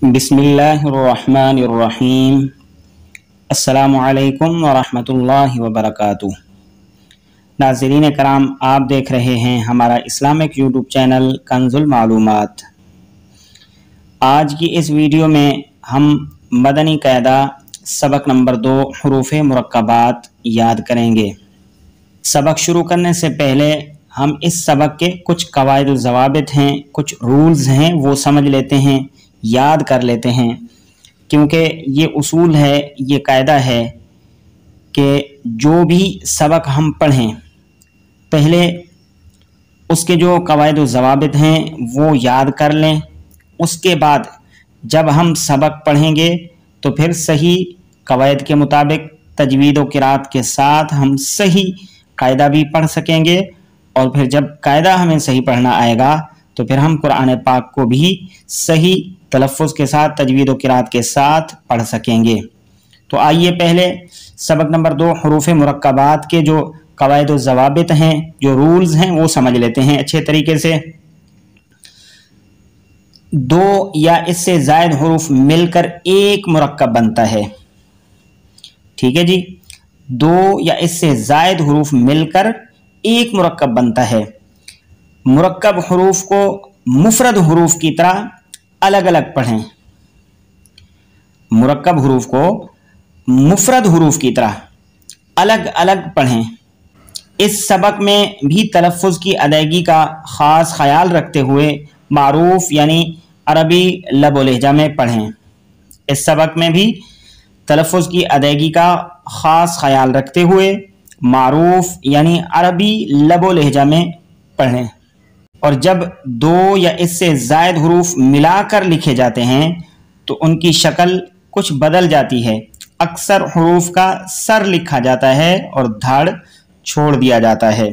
बिस्मिल्लाहिर्रहमानिर्रहीम। अस्सलामुअलैकुम वरहमतुल्लाहि वबरकातुह। नाज़रीन कराम, आप देख रहे हैं हमारा इस्लामिक यूट्यूब चैनल कंजुल मालूमात। आज की इस वीडियो में हम मदनी कायदा सबक नंबर 2 हुरूफ़ मुरक्कबात याद करेंगे। सबक शुरू करने से पहले हम इस सबक के कुछ कवायद व ज़वाबित हैं, कुछ रूल्स हैं, वो समझ लेते हैं, याद कर लेते हैं, क्योंकि ये उसूल है, ये कायदा है कि जो भी सबक हम पढ़ें पहले उसके जो कवायद व ज़वाबित हैं वो याद कर लें। उसके बाद जब हम सबक पढ़ेंगे तो फिर सही कवायद के मुताबिक तजवीद व क़िराअत के साथ हम सही कायदा भी पढ़ सकेंगे। और फिर जब कायदा हमें सही पढ़ना आएगा तो फिर हम कुरान पाक को भी सही तलफ़्फ़ुज़ के साथ तजवीद व क़िराअत के साथ पढ़ सकेंगे। तो आइए पहले सबक नंबर 2 हुरूफ़ मुरक्कबात के जो कवायद व ज़वाबित हैं, जो रूल्स हैं, वो समझ लेते हैं अच्छे तरीके से। 2 या इससे ज़ायद हुरूफ मिलकर एक मुरक्कब बनता है। ठीक है जी, 2 या इससे ज़ायद हुरूफ मिलकर एक मुरक्कब बनता है। मुरक्कब हुरूफ को मुफरद हुरूफ की तरह अलग अलग पढ़ें। मुरक्कब हुरूफ को मुफरद हुरूफ की तरह अलग अलग पढ़ें। इस सबक में भी तलफ़्फ़ुज़ की अदायगी का ख़ास ख्याल रखते हुए मारूफ यानी अरबी लब व लहजा में पढ़ें। इस सबक में भी तलफ़्फ़ुज़ की अदायगी का ख़ास ख्याल रखते हुए मारूफ यानी अरबी लब व लहजा में पढ़ें। और जब 2 या इससे ज़ायद हुरूफ मिलाकर लिखे जाते हैं तो उनकी शक्ल कुछ बदल जाती है। अक्सर हुरूफ का सर लिखा जाता है और धड़ छोड़ दिया जाता है।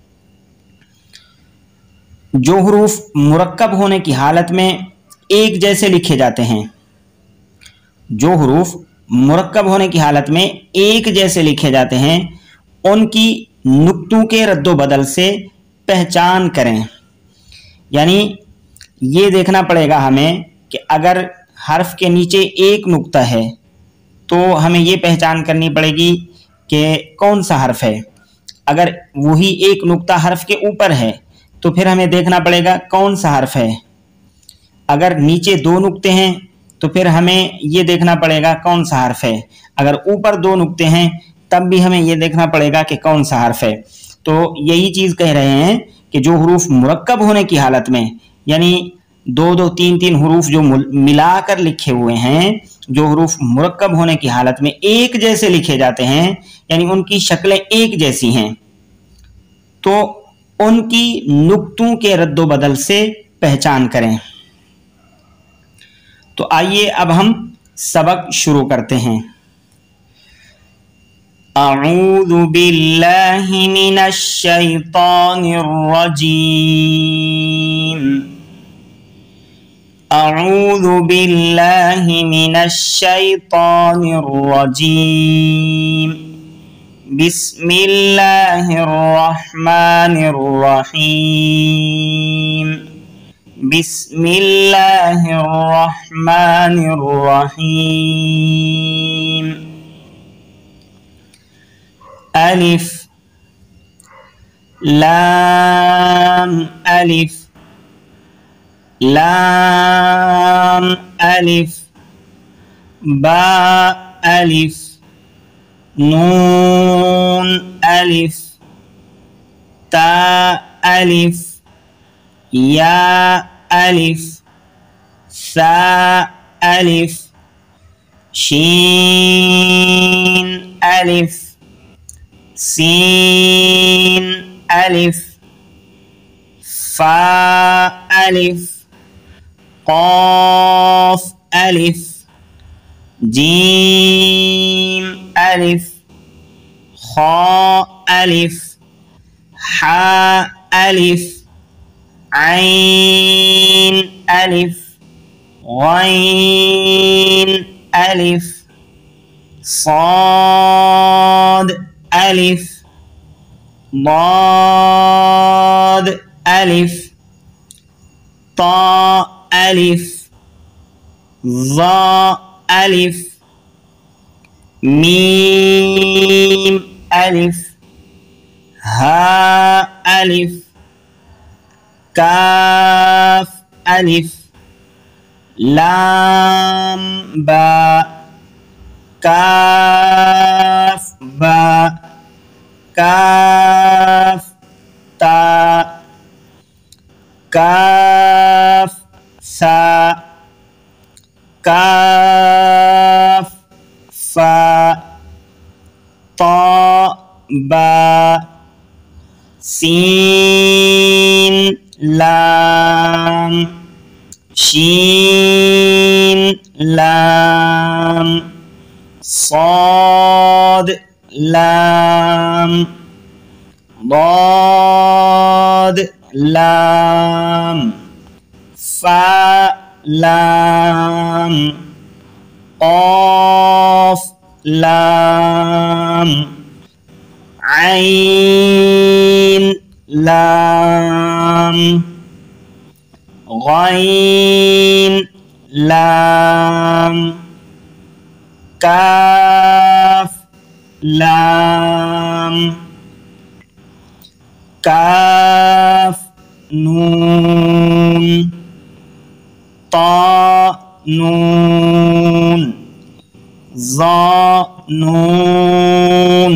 जो हुरूफ मुरक्कब होने की हालत में एक जैसे लिखे जाते हैं, जो हुरूफ मुरक्कब होने की हालत में एक जैसे लिखे जाते हैं, उनकी नुक्तों के रद्दो बदल से पहचान करें। यानी ये देखना पड़ेगा हमें कि अगर हर्फ के नीचे एक नुक्ता है तो हमें ये पहचान करनी पड़ेगी कि कौन सा हर्फ है। अगर वही एक नुक्ता हर्फ के ऊपर है तो फिर हमें देखना पड़ेगा कौन सा हर्फ है। अगर नीचे 2 नुक्ते हैं तो फिर हमें ये देखना पड़ेगा कौन सा हर्फ है। अगर ऊपर 2 नुक्ते हैं तब भी हमें ये देखना पड़ेगा कि कौन सा हर्फ है। तो यही चीज़ कह रहे हैं कि जो हुरूफ मुरक्कब होने की हालत में यानी 2-2, 3-3 हुरूफ जो मिलाकर लिखे हुए हैं, जो हुरूफ मुरक्कब होने की हालत में एक जैसे लिखे जाते हैं यानी उनकी शक्लें एक जैसी हैं, तो उनकी नुक्तों के रद्दो बदल से पहचान करें। तो आइए अब हम सबक शुरू करते हैं। अऊज़ु बिल्लाहि मिनश शैतानिर रजीम। अऊज़ु बिल्लाहि मिनश शैतानिर रजीम। बिस्मिल्लाहिर रहमानिर रहीम। बिस्मिल्लाहिर रहमानिर रहीम। अलिफ लाम अलिफ लाम अलिफ बा अलिफ नून अलिफ ता अलिफ या अलिफ सा अलिफ शीन अलिफ सीन अलिफ फा अलिफ क़ाफ अलिफ जीम अलिफ खा अलिफ हा अलिफ ऐन अलिफ गैन अलिफ साद अलिफ ضاد ألف طاء ألف ज़ा अलिफ, मीम अलिफ, हा अलिफ, काफ अलिफ, लाम बा, काफ बा, काफ ता, काफ सा, काफ फा, ता बा, सीन लाम, शीन लाम, साद लाम, दाद लाम, फा लाम, क़ाफ लाम, ऐन लाम, गैन लाम, काफ लाम, काफ नून, ता नून, ज़ा नून,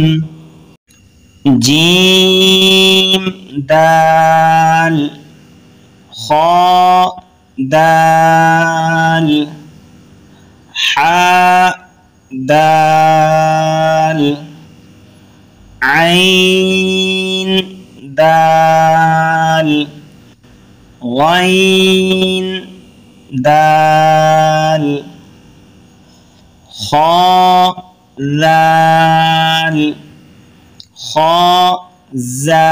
जीम दाल, खा दाल, हा दाल, ऐन दाल, गैन दाल, खा दाल, खा जा,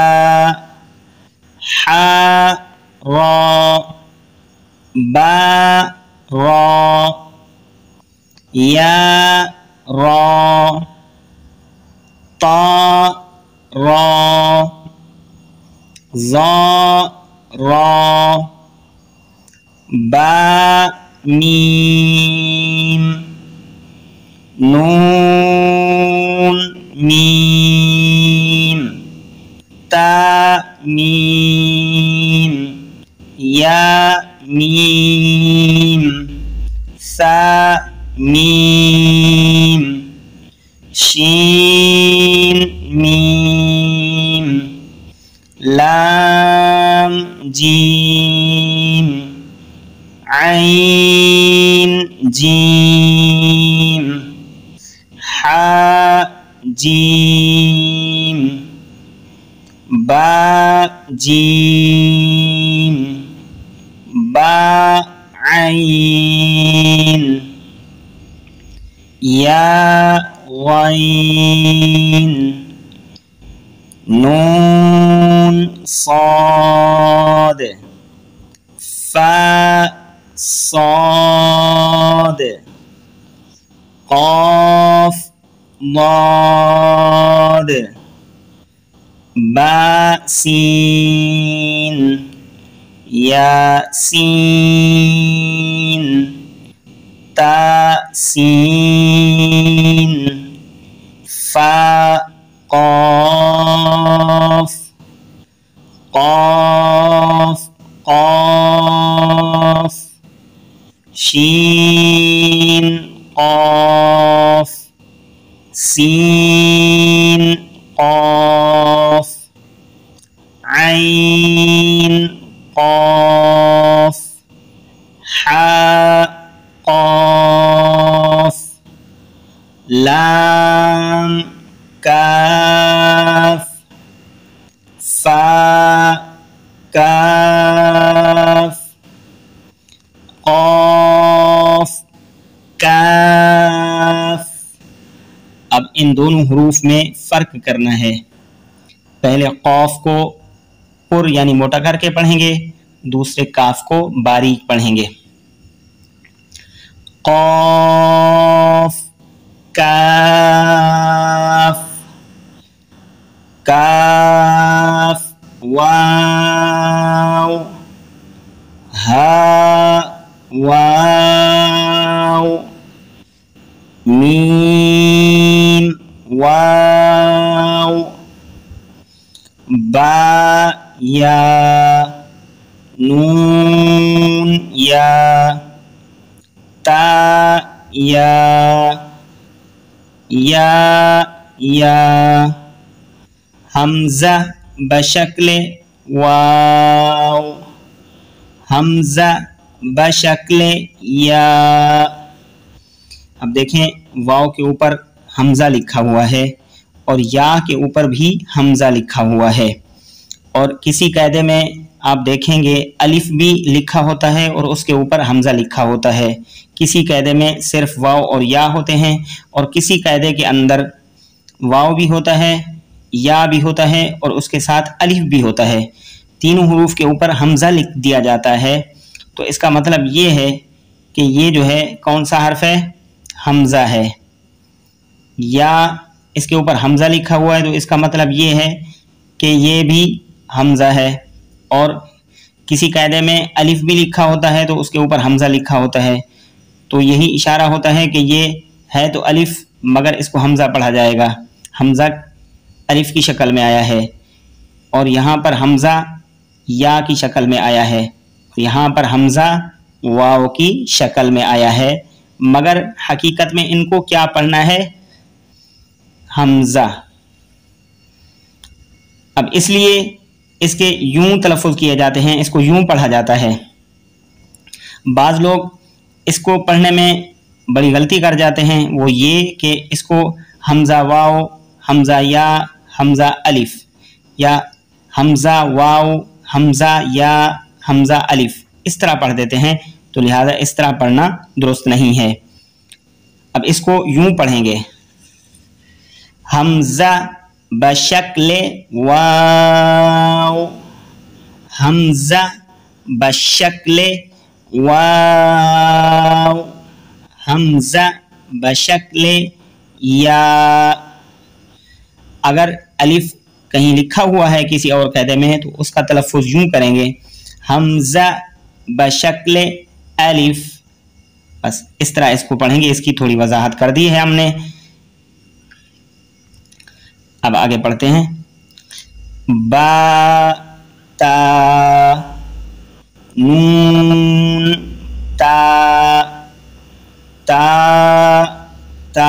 हा रा, बा रा, या रा, ता रा, ज़ा रा, बा मीम, नून मीम, ता मीम, या मीम, सा मीम, शीन मीम, लाम जीम, ऐन जीम, हा जीम, बा जीम, बा ऐन, या गैन, नून साद, फा साद, क़ाफ दाद, बा सीन, या सीन, ता सीन, फा क़ाफ, क़ाफ क़ाफ, शीन क़ाफ, सीन क़ाफ, ऐन क़ाफ, हा क़ाफ, लाम काफ, फा काफ, क़ाफ काफ। अब इन दोनों हरूफ में फ़र्क करना है। पहले क़ाफ को पुर यानी मोटा करके पढ़ेंगे, दूसरे काफ को बारीक पढ़ेंगे। क़ाफ काफ, काफ वाव, हा वाव, मीम वाव बा या नून या ता या हमज़ा बशक्ल वाव हमज़ा बशक्ल या। अब देखें वाव के ऊपर हमज़ा लिखा हुआ है और या के ऊपर भी हमज़ा लिखा हुआ है, और किसी कायदे में आप देखेंगे अलिफ भी लिखा होता है और उसके ऊपर हमज़ा लिखा होता है। किसी कायदे में सिर्फ वाव और या होते हैं, और किसी कायदे के अंदर वाव भी होता है, या भी होता है और उसके साथ अलिफ भी होता है। तीनों हुरूफ के ऊपर हमज़ा लिख दिया जाता है। तो इसका मतलब ये है कि ये जो है कौन सा हर्फ है? हमज़ा है। या इसके ऊपर हमज़ा लिखा हुआ है तो इसका मतलब ये है कि ये भी हमज़ा है, और किसी कायदे में अलिफ भी लिखा होता है तो उसके ऊपर हमज़ा लिखा होता है। तो यही इशारा होता है कि ये है तो अलिफ, मगर इसको हमज़ा पढ़ा जाएगा। हमज़ा अलिफ की शक्ल में आया है, और यहाँ पर हमज़ा या की शक्ल में आया है, यहाँ पर हमज़ा वाव की शक्ल में आया है, मगर हकीकत में इनको क्या पढ़ना है? हमज़ा। अब इसलिए इसके यूं तलफ़ुज़ किए जाते हैं, इसको यूं पढ़ा जाता है। बाज़ लोग इसको पढ़ने में बड़ी गलती कर जाते हैं, वो ये कि इसको हमज़ा वाव, हमज़ा या, हमज़ा अलिफ, या हमज़ा वाव, हमज़ा या, हमज़ा अलिफ इस तरह पढ़ देते हैं। तो लिहाजा इस तरह पढ़ना दुरुस्त नहीं है। अब इसको यूं पढ़ेंगे, हमज़ा बशक्ल वाव, हमज़ा बशक्ल वाव, हमज़ा बशक्ल या। अगर अलिफ कहीं लिखा हुआ है किसी और कायदे में तो उसका तलफ़ुज़ यूं करेंगे, हमज़ा बशक्ल अलिफ। बस इस तरह इसको पढ़ेंगे। इसकी थोड़ी वजाहत कर दी है हमने। अब आगे पढ़ते हैं, बा ता नून ता ता ता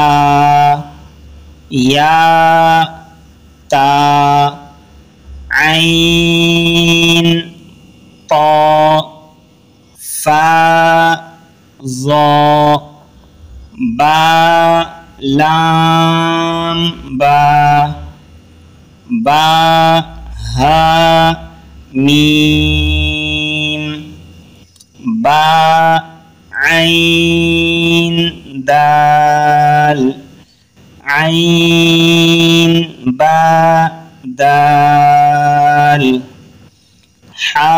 या ता ऐन ता फा ज़ा बा लाम बा बा हा मीम बा ऐन दाल ऐन बा दाल हा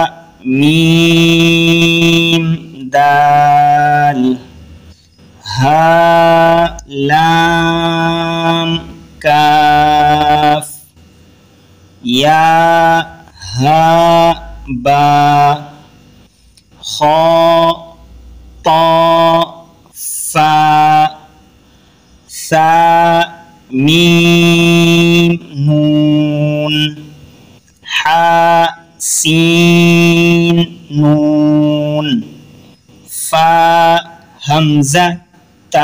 मीम दाल हा लाम काफ या हा बा खा ता फा सा मीम नून हा सीन नून फा हमज़ा ता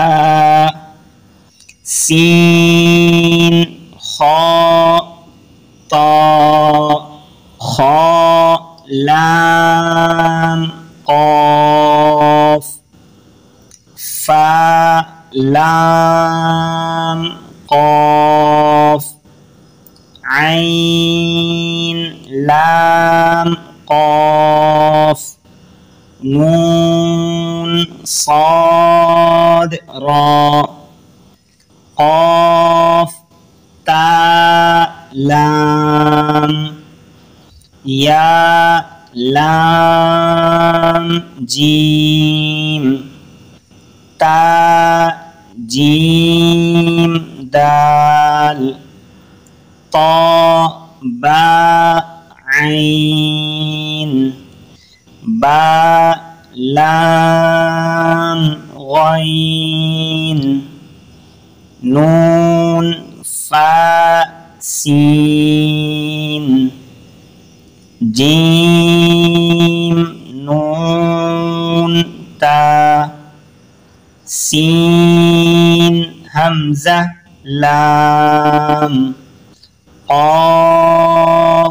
सीन खा ता खा लाम क़ाफ फा लाम क़ाफ ऐन लाम क़ाफ नून साद रा क़ाफ ता लाम या लाम जीम ता जीम दाल ता बा ऐन बा लाम गैन सीन, जीम नून ता, सीन हमजा लाम, क़ाफ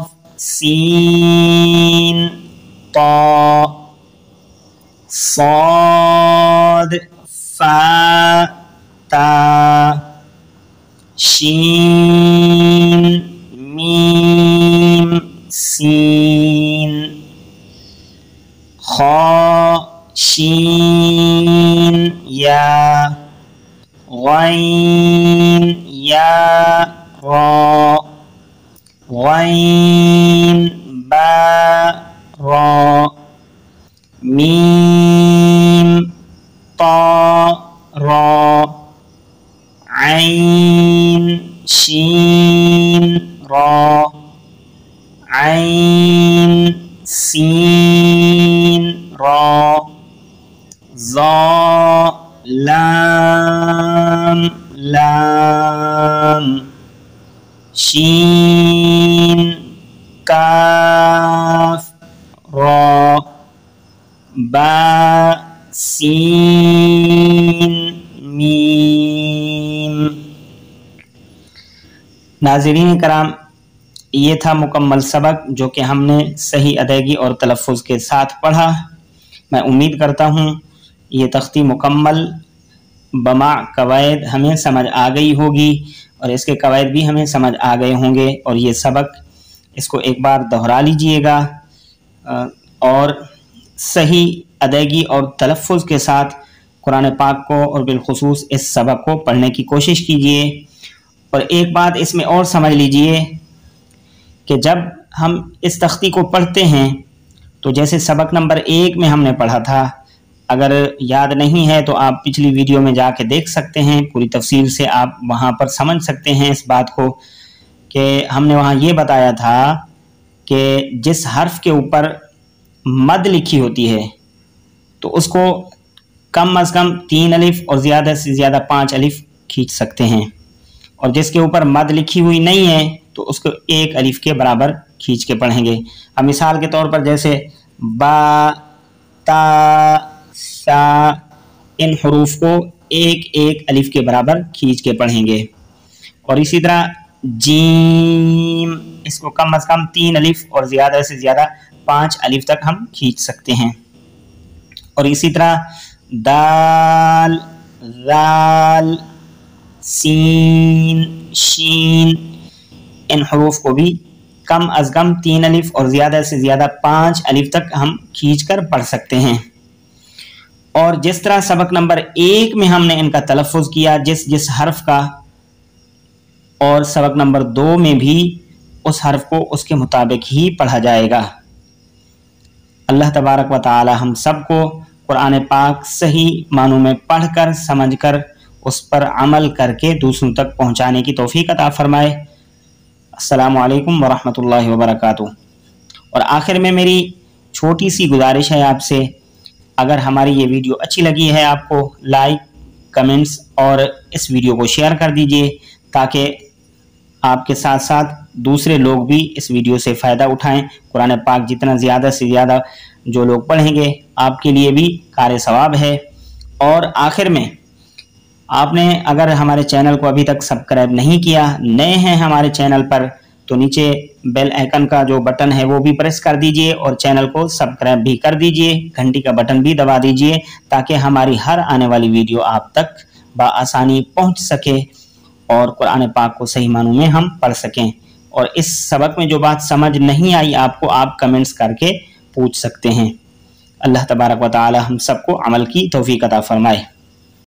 सीन ता, साद फा ता, शीन मीम सीन, खा शीन या, गैन या रा, गैन बा रा, मीम ता रा, ऐन शीन रा, ऐन सीन रा, ज़ा लाम लाम, शीन काफ रा, बा सीन मीम। नाज़रीन कराम, ये था मुकम्मल सबक जो कि हमने सही अदायगी और तलफ़्फ़ुज़ के साथ पढ़ा। मैं उम्मीद करता हूँ ये तख्ती मुकम्मल बमा कवायद हमें समझ आ गई होगी और इसके कवायद भी हमें समझ आ गए होंगे। और ये सबक इसको एक बार दोहरा लीजिएगा और सही अदायगी और तलफ़्फ़ुज़ के साथ कुरान पाक को और बिलखुसूस इस सबक को पढ़ने की कोशिश कीजिए। और एक बात इसमें और समझ लीजिए कि जब हम इस तख्ती को पढ़ते हैं तो जैसे सबक नंबर 1 में हमने पढ़ा था, अगर याद नहीं है तो आप पिछली वीडियो में जाके देख सकते हैं, पूरी तफसील से आप वहाँ पर समझ सकते हैं इस बात को कि हमने वहाँ ये बताया था कि जिस हर्फ के ऊपर मद लिखी होती है तो उसको कम अज़ कम 3 अलिफ और ज़्यादा से ज़्यादा 5 अलिफ खींच सकते हैं, और जिसके ऊपर मद लिखी हुई नहीं है तो उसको 1 अलिफ के बराबर खींच के पढ़ेंगे। अब मिसाल के तौर पर जैसे बा, ता, सा, इन हरूफ को 1-1 अलिफ के बराबर खींच के पढ़ेंगे। और इसी तरह जीम, इसको कम अज़ कम 3 अलिफ और ज़्यादा से ज़्यादा 5 अलिफ तक हम खींच सकते हैं। और इसी तरह दाल, दाल, सीन, शीन, इन हरूफ को भी कम अज़ कम 3 अलिफ और ज़्यादा से ज़्यादा 5 अलिफ तक हम खींच कर पढ़ सकते हैं। और जिस तरह सबक नंबर 1 में हमने इनका तलफ़्फ़ुज़ किया जिस जिस हर्फ का, और सबक नंबर 2 में भी उस हर्फ को उसके मुताबिक ही पढ़ा जाएगा। अल्लाह तबारक व तआला हम सबको कुरान पाक सही मानों में पढ़कर समझकर उस पर अमल करके दूसरों तक पहुँचाने की तौफीक अता फरमाए। अस्सलामु अलैकुम वरहमतुल्लाहि वबरकातुहू। और आखिर में मेरी छोटी सी गुजारिश है आपसे, अगर हमारी ये वीडियो अच्छी लगी है आपको, लाइक, कमेंट्स और इस वीडियो को शेयर कर दीजिए ताकि आपके साथ साथ दूसरे लोग भी इस वीडियो से फ़ायदा उठाएं। कुरान पाक जितना ज़्यादा से ज़्यादा जो लोग पढ़ेंगे आपके लिए भी कार सवाब है। और आखिर में आपने अगर हमारे चैनल को अभी तक सब्सक्राइब नहीं किया, नए हैं हमारे चैनल पर, तो नीचे बेल आइकन का जो बटन है वो भी प्रेस कर दीजिए और चैनल को सब्सक्राइब भी कर दीजिए, घंटी का बटन भी दबा दीजिए ताकि हमारी हर आने वाली वीडियो आप तक बआसानी पहुंच सके और कुरान पाक को सही मानों में हम पढ़ सकें। और इस सबक में जो बात समझ नहीं आई आपको, आप कमेंट्स करके पूछ सकते हैं। अल्लाह तबारक व तआला हम सबको अमल की तौफीक अता फरमाए।